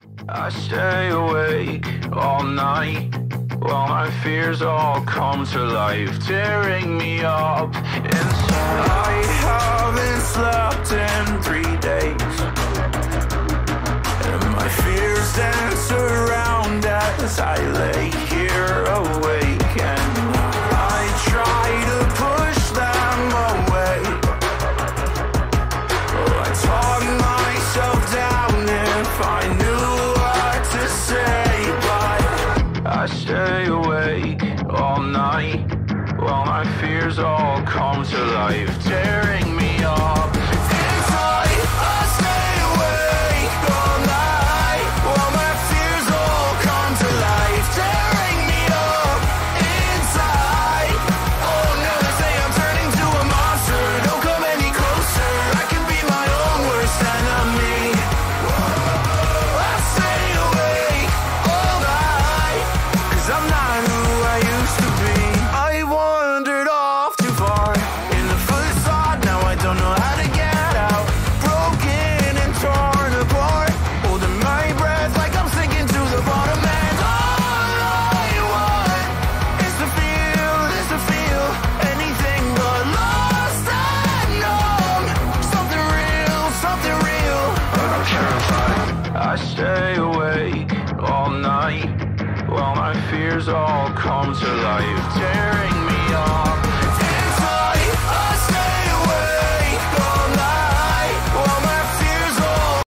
I stay awake all night while my fears all come to life, tearing me up inside. I haven't slept in 3 days, and my fears dance around as I lay here awake, and I try to push them away. Oh, I talk myself down if I knew what to say, but I stay awake all night while my fears all come to life, tearing me up inside. I stay awake all night while my fears all come to life, tearing me up inside. Oh no, they say I'm turning to a monster. Don't come any closer, I can be my own worst enemy. I stay awake all night, 'cause I'm not who I used to be. I wandered off too far in the facade, now I don't know how to get out. Broken and torn apart, holding my breath like I'm sinking to the bottom. And all I want is to feel anything but lost and numb. Something real, but I'm terrified. I stay awake all night while my fears all come to life, tearing me up